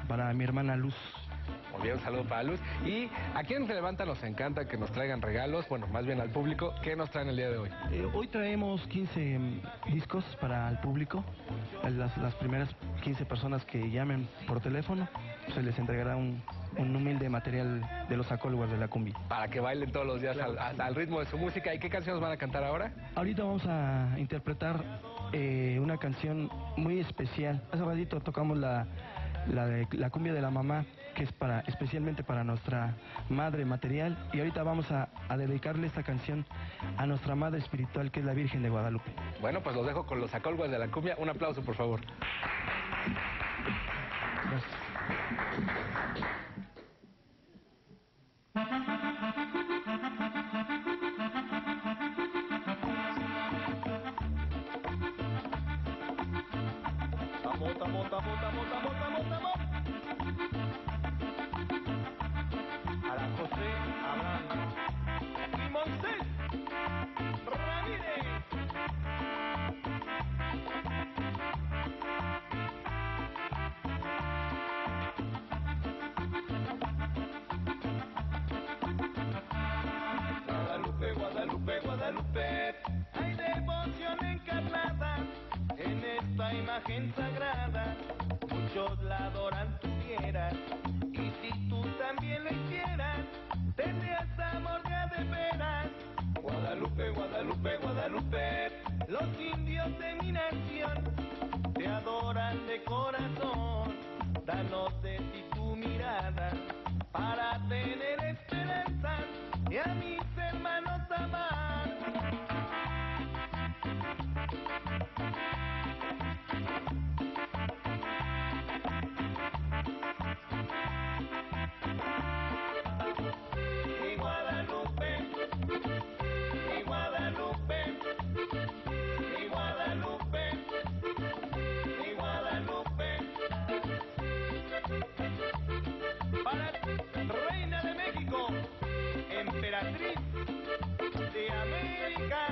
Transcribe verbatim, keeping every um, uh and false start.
para mi hermana Luz. Muy bien, un saludo para Luz. Y aquí en Se Levanta nos encanta que nos traigan regalos, bueno, más bien al público. ¿Qué nos traen el día de hoy? Eh, hoy traemos quince discos para el público. Las, las primeras quince personas que llamen por teléfono, se les entregará un, un humilde material de los Sacólogos de la Cumbia. Para que bailen todos los días, Claro, al, sí. al ritmo de su música. ¿Y qué canciones van a cantar ahora? Ahorita vamos a interpretar eh, una canción muy especial. Hace ratito tocamos la, la, de, la cumbia de la mamá, que es para especialmente para nuestra madre material, y ahorita vamos a, a dedicarle esta canción a nuestra madre espiritual, que es la Virgen de Guadalupe. Bueno, pues los dejo con los Sacólogos de la Cumbia. Un aplauso, por favor. Gracias. Tamo, tamo, tamo, tamo, tamo, tamo, tamo. Para José Abraham y Moisés Ramírez. Guadalupe, Guadalupe, Guadalupe, hay devoción encarnada en esta imagen sagrada. Muchos la adoran, tú quieras, y si tú también lo hicieras, tendrías amor de de veras. Guadalupe, Guadalupe, Guadalupe, los indios de mi nación te adoran de corazón. Danos de ti tu mirada para tener esperanza y a mis hermanos amar. Mi Guadalupe, mi Guadalupe, mi Guadalupe, mi Guadalupe. Para Reina de México, emperatriz de América.